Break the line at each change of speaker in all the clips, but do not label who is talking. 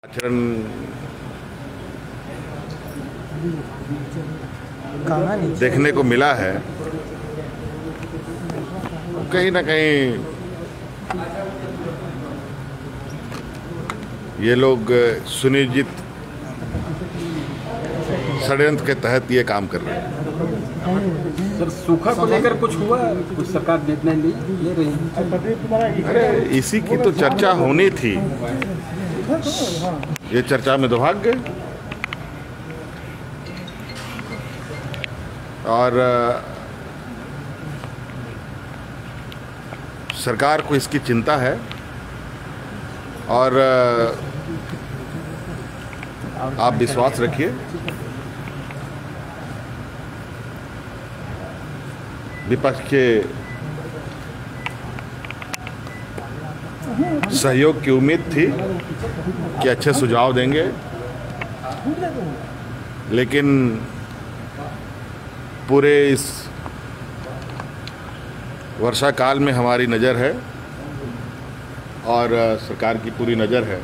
आचरण देखने को मिला है। कहीं ना कहीं ये लोग सुनियोजित षड्यंत्र के तहत ये काम कर रहे हैं।
सर, सूखा को लेकर कुछ हुआ, कुछ सरकार निर्णय ले रही है?
अरे इसी की तो चर्चा होनी थी, ये चर्चा में तो भाग गए। और सरकार को इसकी चिंता है और आप विश्वास रखिए, विपक्ष के सहयोग की उम्मीद थी कि अच्छे सुझाव देंगे, लेकिन पूरे इस वर्षा काल में हमारी नज़र है और सरकार की पूरी नज़र है।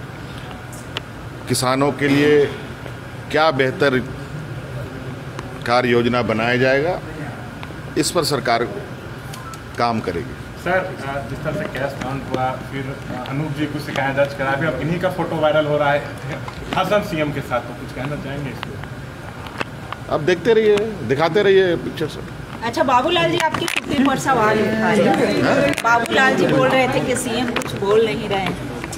किसानों के लिए क्या बेहतर कार्य योजना बनाया जाएगा, इस पर सरकार काम करेगी।
सर, जिस तरह से कैश काउंट हुआ, फिर अनूप जी को शिकायत दर्ज करा, फिर अब इन्हीं का फोटो वायरल हो रहा है हसन सीएम के साथ, तो कुछ कहना चाहेंगे इसमें?
अब देखते रहिए, दिखाते रहिए पिक्चर से।
अच्छा, बाबूलाल जी आपकी छुट्टी पर सवाल उठाए। बाबूलाल जी बोल रहे थे कि सीएम कुछ बोल नहीं रहे हैं।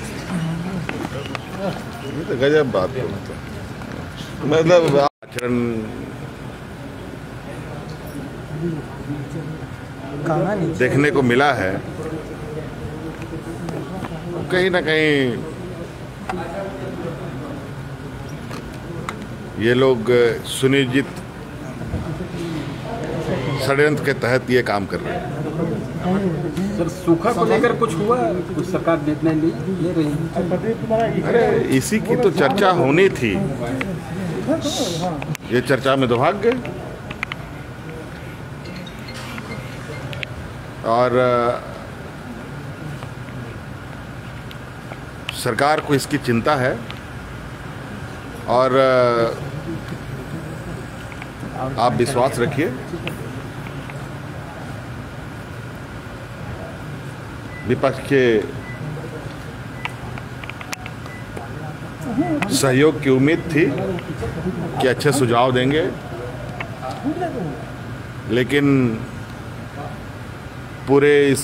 ये तो गजब बात है। मतलब आचरण देखने को मिला है। कहीं ना कहीं ये लोग सुनियोजित षड्यंत्र के तहत ये काम कर रहे हैं।
सर, सूखा को लेकर कुछ हुआ, कुछ सरकार निर्णय ले रही है?
अरे इसी की तो चर्चा होनी थी, ये चर्चा में तो भाग गए। और सरकार को इसकी चिंता है और आप विश्वास रखिए, विपक्ष के सहयोग की उम्मीद थी कि अच्छे सुझाव देंगे, लेकिन पूरे इस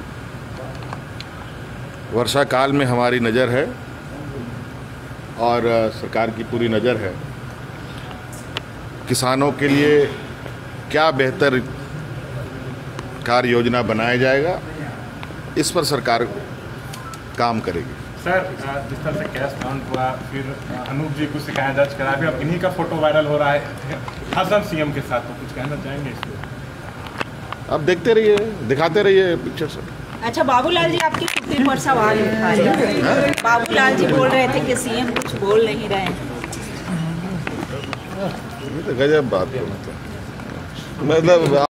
वर्षा काल में हमारी नज़र है और सरकार की पूरी नज़र है। किसानों के लिए क्या बेहतर कार्य योजना बनाया जाएगा, इस पर सरकार काम करेगी।
सर, जिस तरह से कैश काउंट हुआ, फिर अनूप जी को शिकायत दर्ज करा, फिर अब इन्हीं का फोटो वायरल हो रहा है हसन सीएम के साथ, तो कुछ कहना चाहेंगे इसमें?
अब देखते रहिए, दिखाते रहिए पिक्चर से।
अच्छा, बाबूलाल जी आपकी छुट्टी पर सवाल उठाए। बाबूलाल जी बोल रहे थे कि सीएम कुछ बोल नहीं रहे हैं।
ये तो गजब बात है। मतलब